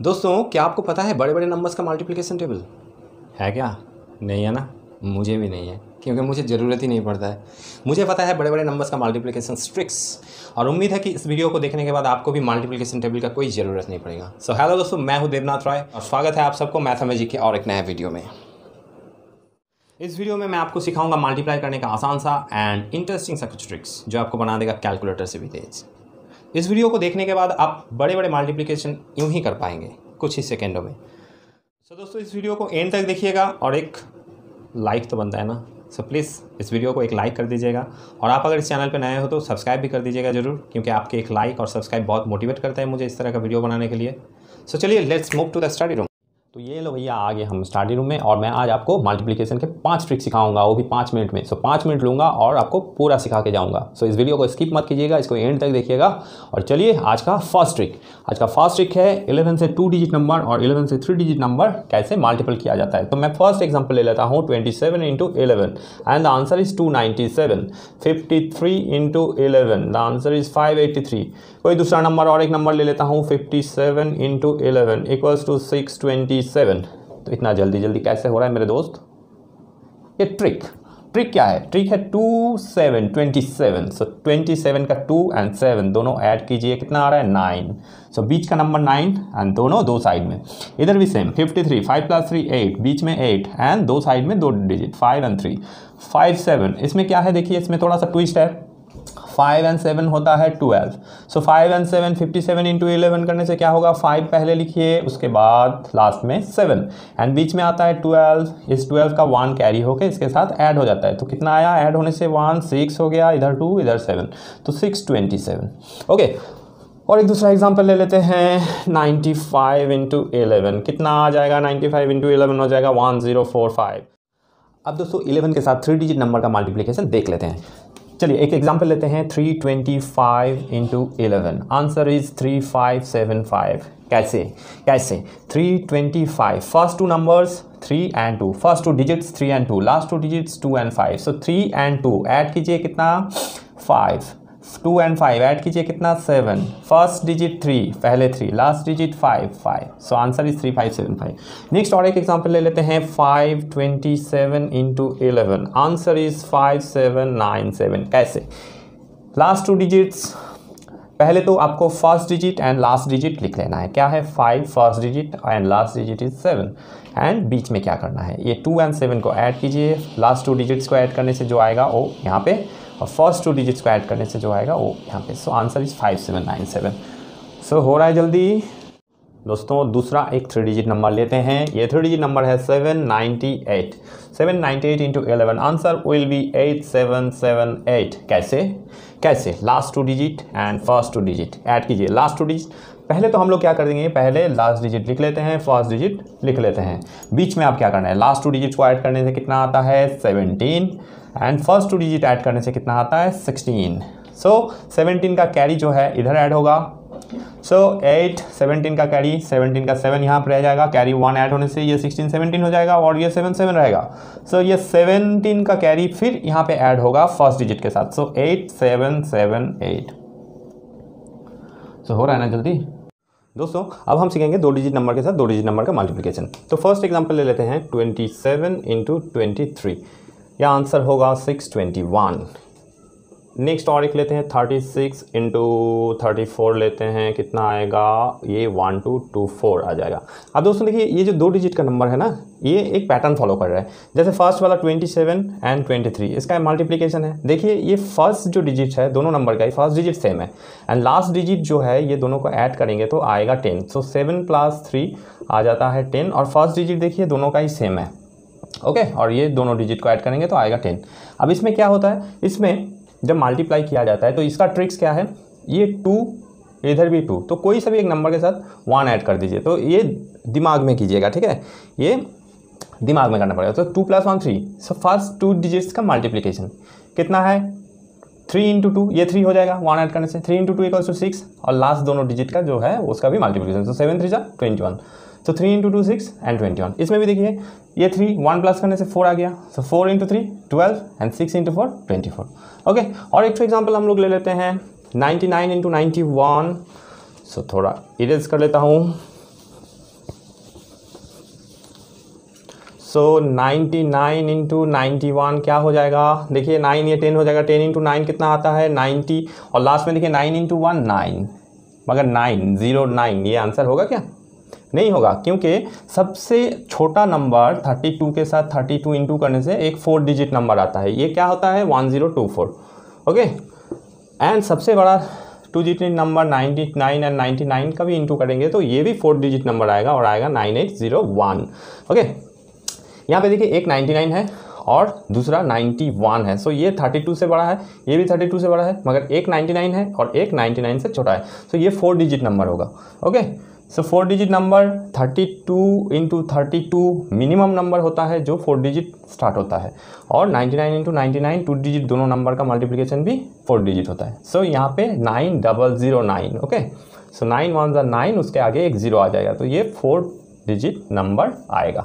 दोस्तों, क्या आपको पता है बड़े बड़े नंबर्स का मल्टीप्लिकेशन टेबल है क्या? नहीं है ना? मुझे भी नहीं है, क्योंकि मुझे ज़रूरत ही नहीं पड़ता है। मुझे पता है बड़े बड़े नंबर्स का मल्टीप्लिकेशन ट्रिक्स, और उम्मीद है कि इस वीडियो को देखने के बाद आपको भी मल्टीप्लिकेशन टेबल का कोई ज़रूरत नहीं पड़ेगा। सो हेलो दोस्तों, मैं हूं देवनाथ रॉय और स्वागत है आप सबको मैथमेजिक के और एक नए वीडियो में। इस वीडियो में मैं आपको सिखाऊंगा मल्टीप्लाई करने का आसान सा एंड इंटरेस्टिंग सा कुछ ट्रिक्स जो आपको बना देगा कैलकुलेटर से भी तेज। इस वीडियो को देखने के बाद आप बड़े बड़े मल्टीप्लिकेशन यूं ही कर पाएंगे कुछ ही सेकेंडों में। सो दोस्तों, इस वीडियो को एंड तक देखिएगा और एक लाइक तो बनता है ना, सो प्लीज़ इस वीडियो को एक लाइक कर दीजिएगा। और आप अगर इस चैनल पर नए हो तो सब्सक्राइब भी कर दीजिएगा ज़रूर, क्योंकि आपके एक लाइक और सब्सक्राइब बहुत मोटिवेट करता है मुझे इस तरह का वीडियो बनाने के लिए। सो चलिए let's move to the study room. तो ये लो भैया, आ गए हम स्टडी रूम में और मैं आज आपको मल्टीप्लिकेशन के 5 ट्रिक सिखाऊंगा, वो भी 5 मिनट में। सो 5 मिनट लूँगा और आपको पूरा सिखा के जाऊंगा। सो इस वीडियो को स्किप मत कीजिएगा, इसको एंड तक देखिएगा। और चलिए आज का फर्स्ट ट्रिक है 11 से 2 डिजिट नंबर और 11 से 3 डिजिट नंबर कैसे मल्टीपल किया जाता है। तो मैं फर्स्ट एग्जाम्पल ले लेता हूँ 27 into 11 and the answer is 297। 53 into 11 the answer is 583। कोई दूसरा नंबर और एक नंबर ले लेता हूँ 57 इंटू 11 इक्वल्स टू 627। तो इतना जल्दी कैसे हो रहा है मेरे दोस्त? ये ट्रिक क्या है? ट्रिक है 2 7 27। सो 27 का 2 एंड 7 दोनों ऐड कीजिए, कितना आ रहा है? 9। सो बीच का नंबर 9 एंड दोनों दो साइड में। इधर भी सेम 53 5 + 3 8, बीच में 8 एंड दो साइड में 2 डिजिट 5 एंड 3 5 7। इसमें क्या है देखिए, इसमें थोड़ा सा ट्विस्ट है। 5 एंड 7 होता है 12। सो 5 एंड 7 57 इंटू 11 करने से क्या होगा? 5 पहले लिखिए, उसके बाद लास्ट में 7 एंड बीच में आता है 12। इस 12 का 1 कैरी होकर इसके साथ ऐड हो जाता है। तो कितना आया ऐड होने से? 1 6 हो गया, इधर 2 इधर 7, तो 627। ओके, और एक दूसरा एग्जाम्पल ले लेते हैं 95 इंटू 11। कितना आ जाएगा? 95 इंटू 11 हो जाएगा 1045। अब दोस्तों 11 के साथ 3 डिजिट नंबर का मल्टीप्लिकेशन देख लेते हैं। चलिए एक एग्जाम्पल लेते हैं 325 इंटू 11। Answer is 3575। कैसे 325, first 2 numbers 3 and 2, first 2 digits 3 and 2, last 2 digits 2 and 5। So 3 and 2 add कीजिए, कितना? 5। 2 एंड 5 ऐड कीजिए, कितना? 7। फर्स्ट डिजिट 3, पहले 3, last digit 5। So answer is 3575। Next और एक एग्जांपल ले लेते हैं 527 इंटू 11। Answer is 5797। कैसे? लास्ट 2 डिजिट्स, पहले तो आपको first digit and last digit लिख लेना है। क्या है? 5 first digit and last digit is 7 and बीच में क्या करना है? ये 2 एंड 7 को ऐड कीजिए, लास्ट 2 डिजिट्स को ऐड करने से जो आएगा वो यहाँ पे, और फर्स्ट 2 डिजिट्स को ऐड करने से जो आएगा वो यहाँ पे। सो आंसर इज 5797। सो हो रहा है जल्दी दोस्तों। दूसरा एक 3 डिजिट नंबर लेते हैं। ये 3 डिजिट नंबर है 798। 798 इंटू 11। Answer will be 8778। कैसे? Last 2 digit and first 2 digit add कीजिए। लास्ट 2 डिजिट पहले तो हम लोग क्या कर देंगे, पहले लास्ट डिजिट लिख लेते हैं, फर्स्ट डिजिट लिख लेते हैं। बीच में आप क्या करना है? लास्ट 2 डिजिट को ऐड करने से कितना आता है? 17 एंड फर्स्ट 2 डिजिट ऐड करने से कितना आता है? 16। सो 17 का कैरी जो है इधर ऐड होगा। सो 8 17 का कैरी, 17 का 7 यहाँ पर रह जाएगा, कैरी 1 ऐड होने से ये 16 17 हो जाएगा और ये 7 7 रहेगा। सो ये 17 का कैरी फिर यहाँ पे ऐड होगा फर्स्ट डिजिट के साथ। सो 8778। सो हो रहा है ना जल्दी दोस्तों? अब हम सीखेंगे 2 डिजिट नंबर के साथ 2 डिजिट नंबर का मल्टीप्लिकेशन। तो फर्स्ट एग्जांपल ले लेते हैं 27 इंटू 23। यह आंसर होगा 621। नेक्स्ट और एक लेते हैं 36 इंटू 34 लेते हैं, कितना आएगा? ये 1224 आ जाएगा। अब दोस्तों देखिए, ये जो 2 डिजिट का नंबर है ना, ये एक पैटर्न फॉलो कर रहा है। जैसे फर्स्ट वाला 27 एंड 23, इसका मल्टीप्लिकेशन है। देखिए ये फर्स्ट जो डिजिट है दोनों नंबर का ही फर्स्ट डिजिट सेम है एंड लास्ट डिजिट जो है ये दोनों को ऐड करेंगे तो आएगा 10। सो 7 + 3 आ जाता है 10 और फर्स्ट डिजिट देखिए दोनों का ही सेम है। ओके, और ये दोनों डिजिट को ऐड करेंगे तो आएगा 10। अब इसमें क्या होता है, इसमें जब मल्टीप्लाई किया जाता है तो इसका ट्रिक्स क्या है? ये 2, इधर भी 2, तो कोई सा भी एक नंबर के साथ 1 ऐड कर दीजिए। तो ये दिमाग में कीजिएगा, ठीक है? ये दिमाग में करना पड़ेगा। तो 2 + 1 3। सो फर्स्ट 2 डिजिट्स का मल्टीप्लिकेशन कितना है? 3 इंटू 2, ये 3 हो जाएगा 1 ऐड करने से। 3 इंटू 2 = 6 और लास्ट दोनों डिजिट का जो है उसका भी मल्टीप्लिकेशन। तो 7 3 = 21। तो 3 इंटू 2 6 एंड 21। इसमें भी देखिए ये 3 1 प्लस करने से 4 आ गया। So 4 into 3 12 and 6 into 4 24। Okay, और एक एग्जाम्पल हम लोग ले लेते हैं 99 इंटू 91। सो थोड़ा इरेज कर लेता हूँ। सो 99 इंटू 91 क्या हो जाएगा, देखिए 9 ये 10 हो जाएगा, 10 इंटू 9 कितना आता है 90, और लास्ट में देखिए 9 इंटू 1 9, मगर 909 ये आंसर होगा क्या, नहीं होगा, क्योंकि सबसे छोटा नंबर 32 के साथ 32 इंटू करने से एक 4 डिजिट नंबर आता है, ये क्या होता है 1024, ओके। एंड सबसे बड़ा 2 डिजिट नंबर 99 एंड 99 का भी इंटू करेंगे तो ये भी 4 डिजिट नंबर आएगा और आएगा 9801, ओके। यहाँ पे देखिए एक 99 है और दूसरा 91 है, सो ये 32 से बड़ा है, ये भी 32 से बड़ा है, मगर एक 99 है और एक 99 से छोटा है, सो ये 4 डिजिट नंबर होगा, okay. So 4 digit number 32 into 32 minimum number होता है जो 4 डिजिट स्टार्ट होता है, और 99 इंटू 99 2 डिजिट दोनों नंबर का मल्टीप्लिकेशन भी 4 डिजिट होता है। सो यहाँ पे 9009, ओके। सो 9 1 ज़ा 9, उसके आगे एक 0 आ जाएगा, तो ये 4 डिजिट नंबर आएगा।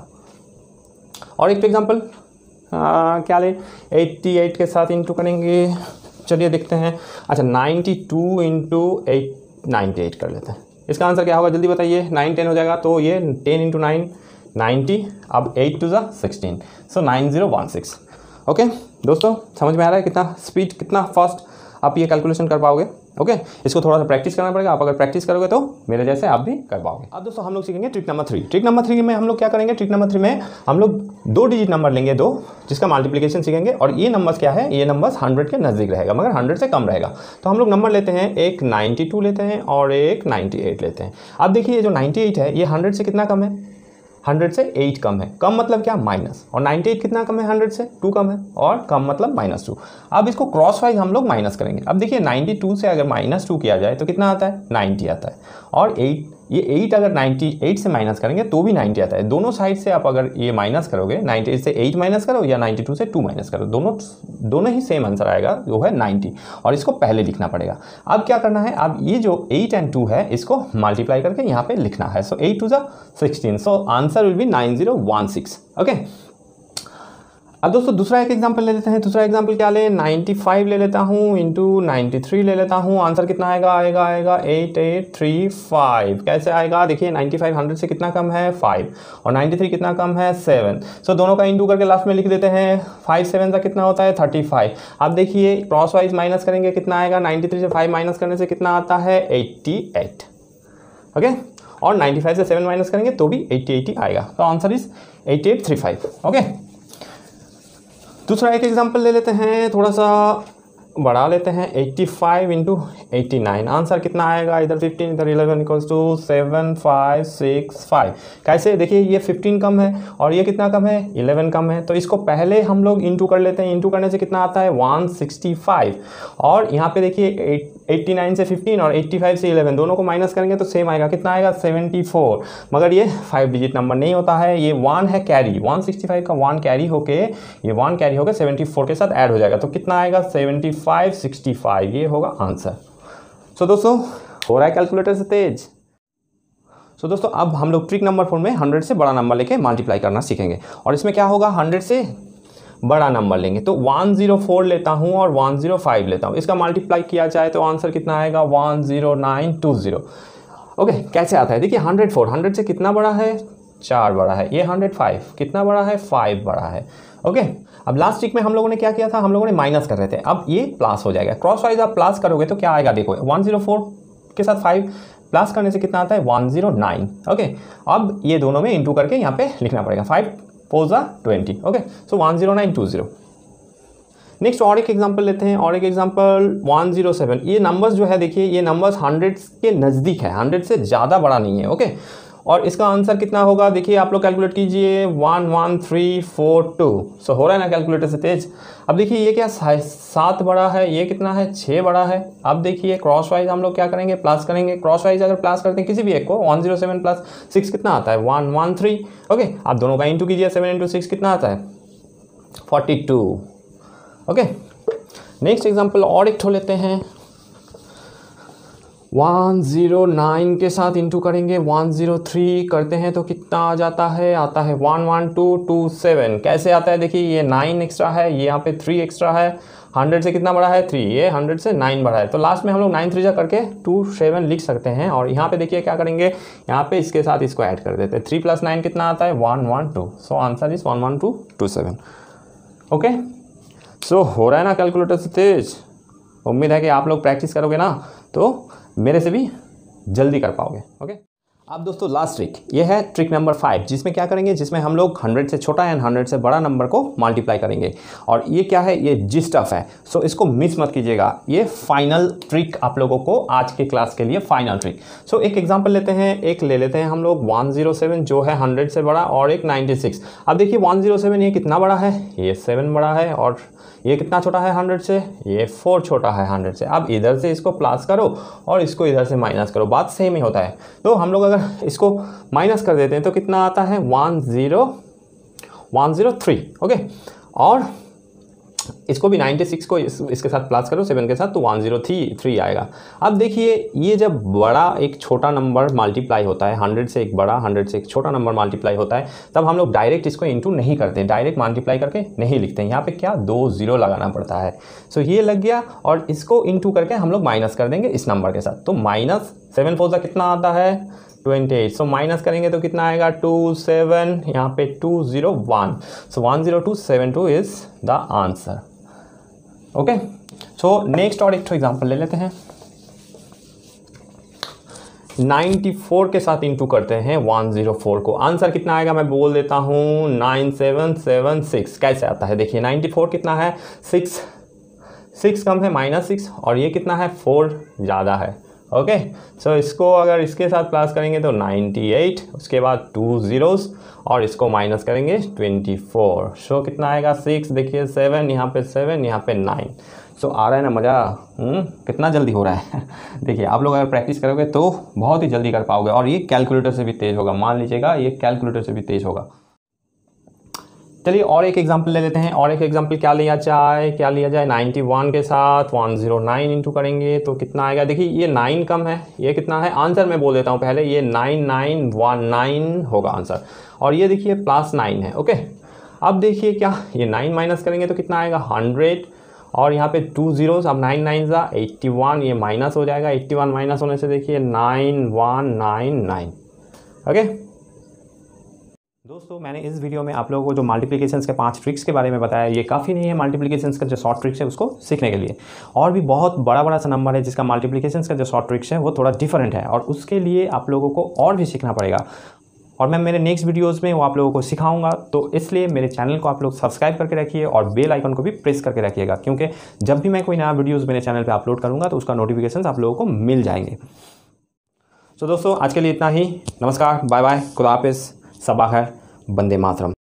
और एक एग्जाम्पल क्या ले, 88 के साथ इंटू करेंगे, चलिए देखते हैं। अच्छा 92 इंटू 98 कर लेते हैं, इसका आंसर क्या होगा जल्दी बताइए, 9 10 हो जाएगा, तो ये 10 इंटू 9 90, अब 8 2 ज़ा 16, सो 9016, ओके। दोस्तों समझ में आ रहा है कितना स्पीड, कितना फास्ट आप ये कैलकुलेशन कर पाओगे, ओके। इसको थोड़ा सा प्रैक्टिस करना पड़ेगा, आप अगर प्रैक्टिस करोगे तो मेरे जैसे आप भी कर पाओगे। अब दोस्तों हम लोग सीखेंगे ट्रिक नंबर 3। ट्रिक नंबर 3 में हम लोग क्या करेंगे, ट्रिक नंबर 3 में हम लोग 2 डिजिट नंबर लेंगे, 2 जिसका मल्टीप्लिकेशन सीखेंगे, और ये नंबर्स क्या है, ये नंबर्स 100 के नज़दीक रहेगा मगर 100 से कम रहेगा। तो हम लोग नंबर लेते हैं, एक 92 लेते हैं और एक 98 लेते हैं। अब देखिए ये जो 98 है ये 100 से कितना कम है, 100 से 8 कम है, कम मतलब क्या माइनस, और 98 कितना कम है 100 से 2 कम है, और कम मतलब -2। अब इसको क्रॉस वाइज हम लोग माइनस करेंगे। अब देखिए 92 से अगर -2 किया जाए तो कितना आता है 90 आता है, और 8 ये 8 अगर 98 से माइनस करेंगे तो भी 90 आता है। दोनों साइड से आप अगर ये माइनस करोगे, 98 से 8 माइनस करो या 92 से 2 माइनस करो, दोनों ही सेम आंसर आएगा, वो है 90, और इसको पहले लिखना पड़ेगा। अब क्या करना है, अब ये जो 8 एंड 2 है इसको मल्टीप्लाई करके यहाँ पे लिखना है। सो 8 2 ज़ा 16, so answer will be 9016, okay. अब दोस्तों दूसरा एक एग्जांपल ले लेते हैं। दूसरा एग्जांपल क्या ले, 95 ले लेता हूँ इंटू 93 ले लेता हूँ। आंसर कितना आएगा, आएगा 8835। कैसे आएगा, देखिए 95 100 से कितना कम है 5, और 93 कितना कम है 7। सो दोनों का इंटू करके लास्ट में लिख देते हैं। 5 7 का कितना होता है 35। अब देखिए क्रॉस वाइज माइनस करेंगे, कितना आएगा, 93 से 5 माइनस करने से कितना आता है 88, ओके। और 95 से 7 माइनस करेंगे तो भी 80 आएगा। तो आंसर इज 8835, ओके। दूसरा एक एग्जांपल ले लेते हैं, थोड़ा सा बढ़ा लेते हैं। 85 इंटू 89, आंसर कितना आएगा, इधर 15 इधर 11 इक्वल्स टू 7565। कैसे, देखिए ये 15 कम है और ये कितना कम है 11 कम है, तो इसको पहले हम लोग इंटू कर लेते हैं। इंटू करने से कितना आता है 165, और यहाँ पे देखिए 89 से 15 और 85 से 11 दोनों को माइनस करेंगे तो सेम आएगा, कितना आएगा 74। मगर ये 5 डिजिट नंबर नहीं होता है, ये 1 है कैरी, 165 का 1 कैरी होके, ये 1 कैरी होकर 74 के साथ ऐड हो जाएगा, तो कितना आएगा 7565, ये होगा आंसर। सो दोस्तों हो रहा है कैलकुलेटर से तेज। सो दोस्तों अब हम लोग ट्रिक नंबर 4 में 100 से बड़ा नंबर लेके मल्टीप्लाई करना सीखेंगे, और इसमें क्या होगा 100 से बड़ा नंबर लेंगे। तो 104 लेता हूँ और 105 लेता हूँ, इसका मल्टीप्लाई किया जाए तो आंसर कितना आएगा 10920, ओके। कैसे आता है, देखिए 100 से कितना बड़ा है 4 बड़ा है, ये 105 कितना बड़ा है 5 बड़ा है, ओके। अब लास्ट ट्रिक में हम लोगों ने क्या किया था, हम लोगों ने माइनस कर रहे थे, अब ये प्लस हो जाएगा। क्रॉस वाइज आप प्लस करोगे तो क्या आएगा, देखो 104 के साथ 5 प्लस करने से कितना आता है 109, ओके। अब ये दोनों में इंटू करके यहाँ पे लिखना पड़ेगा, 5 4 ज़ा 20, ओके। सो 10920। नेक्स्ट और एक एग्जांपल लेते हैं, और एक एग्जांपल 107। ये नंबर्स जो है देखिए ये नंबर्स 100 के नज़दीक है, 100 से ज़्यादा बड़ा नहीं है, ओके। और इसका आंसर कितना होगा, देखिए आप लोग कैलकुलेट कीजिए 11342। सो हो रहा है ना कैलकुलेटर से तेज। अब देखिए ये क्या 7 बड़ा है, ये कितना है 6 बड़ा है। अब देखिए क्रॉस वाइज हम लोग क्या करेंगे, प्लस करेंगे। क्रॉस वाइज अगर प्लस करते हैं किसी भी एक को, 107 प्लस 6 कितना आता है 113, ओके। आप दोनों का इंटू कीजिए, 7 इंटू 6 कितना आता है 42, ओके। नेक्स्ट एग्जाम्पल और एक ठो लेते हैं, 109 के साथ इंटू करेंगे, 103 करते हैं तो कितना आ जाता है, आता है 11227। कैसे आता है, देखिए ये 9 एक्स्ट्रा है, ये यहाँ पे 3 एक्स्ट्रा है, 100 से कितना बड़ा है 3, ये 100 से 9 बड़ा है, तो लास्ट में हम लोग 9 3 जा करके 27 लिख सकते हैं। और यहाँ पे देखिए क्या करेंगे, यहाँ पे इसके साथ इसको ऐड कर देते हैं, 3 + 9 कितना आता है 112, so answer is 11227। Okay, so हो रहा है ना कैलकुलेटर से तेज। उम्मीद है कि आप लोग प्रैक्टिस करोगे ना तो मेरे से भी जल्दी कर पाओगे। ओके, अब दोस्तों लास्ट ट्रिक, ये है ट्रिक नंबर 5, जिसमें क्या करेंगे, जिसमें हम लोग 100 से छोटा एंड 100 से बड़ा नंबर को मल्टीप्लाई करेंगे। और ये क्या है, ये जी स्टफ है, सो इसको मिस मत कीजिएगा। ये फाइनल ट्रिक आप लोगों को आज के क्लास के लिए फाइनल ट्रिक। सो एक एग्जांपल लेते हैं, एक ले लेते हैं हम लोग 107 जो है 100 से बड़ा, और एक 96। अब देखिए 107 ये कितना बड़ा है, ये 7 बड़ा है, और ये कितना छोटा है 100 से, ये 4 छोटा है 100 से। अब इधर से इसको प्लस करो और इसको इधर से माइनस करो, बात सेम ही होता है। तो हम लोग अगर इसको माइनस कर देते हैं तो कितना आता है 10103। ओके, और इसको भी 96 को इसके साथ प्लस करो 7 के साथ, तो 1033 आएगा। अब देखिए ये जब बड़ा एक छोटा नंबर मल्टीप्लाई होता है, 100 से एक बड़ा 100 से एक छोटा नंबर मल्टीप्लाई होता है, तब हम लोग डायरेक्ट इसको इंटू नहीं करते, डायरेक्ट मल्टीप्लाई करके नहीं लिखते हैं। यहाँ पे क्या 2 0 लगाना पड़ता है। सो ये लग गया, और इसको इंटू करके हम लोग माइनस कर देंगे इस नंबर के साथ। तो माइनस 7 4 कितना आता है 28। सो माइनस करेंगे तो कितना आएगा 27, यहाँ पे 201, so 10272 is the answer. Okay, so next और एक एग्जांपल ले लेते हैं। 94 के साथ इंटू करते हैं 104 को, आंसर कितना आएगा मैं बोल देता हूँ 9776। कैसे आता है देखिए, 94 कितना है 6 कम है -6, और ये कितना है 4 ज़्यादा है। ओके, सो इसको अगर इसके साथ प्लस करेंगे तो 98, उसके बाद 2 zeros, और इसको माइनस करेंगे 24। सो कितना आएगा 6, देखिए 7 यहाँ पे 7 यहाँ पे 9। सो आ रहा है ना मज़ा, कितना जल्दी हो रहा है देखिए आप लोग अगर प्रैक्टिस करोगे तो बहुत ही जल्दी कर पाओगे, और ये कैलकुलेटर से भी तेज़ होगा, मान लीजिएगा ये कैलकुलेटर से भी तेज़ होगा। चलिए और एक एग्जांपल ले लेते हैं। और एक एग्जांपल क्या लिया जाए 91 के साथ 109 इंटू करेंगे तो कितना आएगा। देखिए ये 9 कम है, ये कितना है, आंसर मैं बोल देता हूँ पहले, ये 9919 होगा आंसर, और ये देखिए +9 है। ओके, अब देखिए क्या, ये 9 माइनस करेंगे तो कितना आएगा 100, और यहाँ पे 2 zeros, अब 9 9 जा 81, ये माइनस हो जाएगा, 81 माइनस होने से देखिए 9199। ओके दोस्तों, मैंने इस वीडियो में आप लोगों को जो मल्टीप्लिकेशंस के 5 ट्रिक्स के बारे में बताया, ये काफ़ी नहीं है मल्टीप्लिकेशंस का जो शॉर्ट ट्रिक्स है उसको सीखने के लिए। और भी बहुत बड़ा सा नंबर है जिसका मल्टीप्लिकेशंस का जो शॉर्ट ट्रिक्स है वो थोड़ा डिफरेंट है, और उसके लिए आप लोगों को और भी सीखना पड़ेगा, और मैं मेरे नेक्स्ट वीडियोज़ में वो आप लोगों को सिखाऊंगा। तो इसलिए मेरे चैनल को आप लोग सब्सक्राइब करके रखिए, और बेल आइकन को भी प्रेस करके रखिएगा, क्योंकि जब भी मैं कोई नया वीडियोज़ मेरे चैनल पर अपलोड करूँगा तो उसका नोटिफिकेशन आप लोगों को मिल जाएंगे। तो दोस्तों आज के लिए इतना ही, नमस्कार, बाय बाय, खुदा हाफिज़, सबा खैर, वंदे मातरम।